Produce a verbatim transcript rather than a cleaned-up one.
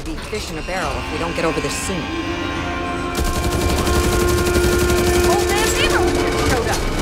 be fish in a barrel if we don't get over this soon. Old man neighborhood just showed up.